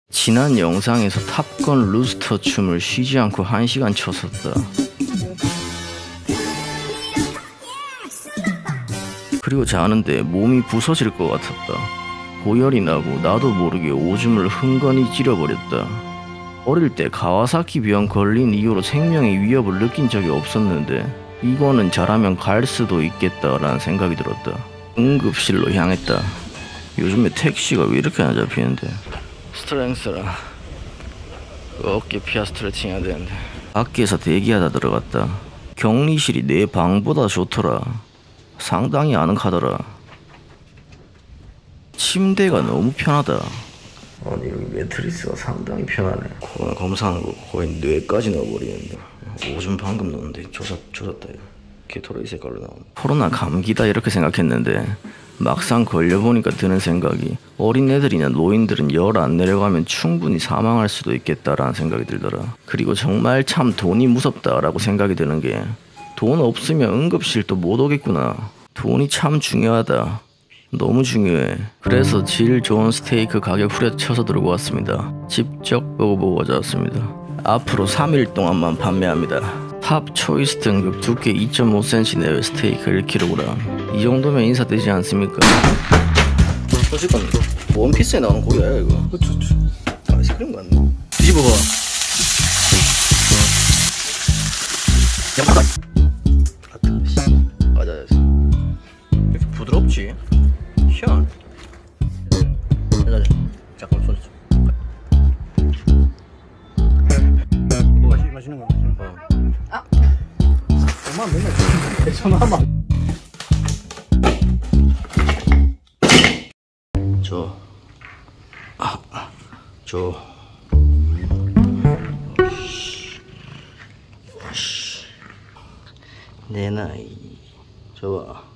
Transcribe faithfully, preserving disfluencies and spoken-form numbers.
지난 영상에서 탑건 루스터 춤을 쉬지 않고 한 시간 췄었다. 그리고 자는데 몸이 부서질 것 같았다. 고열이 나고 나도 모르게 오줌을 흥건히 찌려버렸다. 어릴 때 가와사키 병 걸린 이후로 생명의 위협을 느낀 적이 없었는데 이거는 잘하면 갈 수도 있겠다라는 생각이 들었다. 응급실로 향했다. 요즘에 택시가 왜 이렇게 안 잡히는데. 스트렝스라 어깨 피하 스트레칭 해야 되는데. 밖에서 대기하다 들어갔다. 격리실이 내 방보다 좋더라. 상당히 아늑하더라. 침대가 너무 편하다. 아니 여기 매트리스가 상당히 편하네. 코로나 검사하는 거 거의 뇌까지 넣어버리는데. 오줌 방금 넣었는데 조졌, 조졌다. 개토로이 색깔로 나오네. 코로나 감기다 이렇게 생각했는데 막상 걸려보니까 드는 생각이 어린애들이나 노인들은 열 안 내려가면 충분히 사망할 수도 있겠다라는 생각이 들더라. 그리고 정말 참 돈이 무섭다라고 생각이 드는 게 돈 없으면 응급실도 못 오겠구나. 돈이 참 중요하다. 너무 중요해. 그래서 질 좋은 스테이크 가격 후려쳐서 들고 왔습니다. 직접 먹어보고 가져왔습니다. 앞으로 삼 일 동안만 판매합니다. 탑 초이스 등급 두께 이 점 오 센티미터 내외 스테이크 일 킬로그램. 이 정도면 인사되지 않습니까? 어쨌건 원피스에 나오는 고기 아야 이거? 그쵸 그쵸. 아이스크림 같네. 뒤집어봐. 맞아. 이렇게 부드럽지? 희한하네. 자자 잠깐 손 좀. 뭐가 마시는 거야? 어. 아. 엄마 맨날 전화만. 줘. 아, 줘. 내 나이. 줘봐.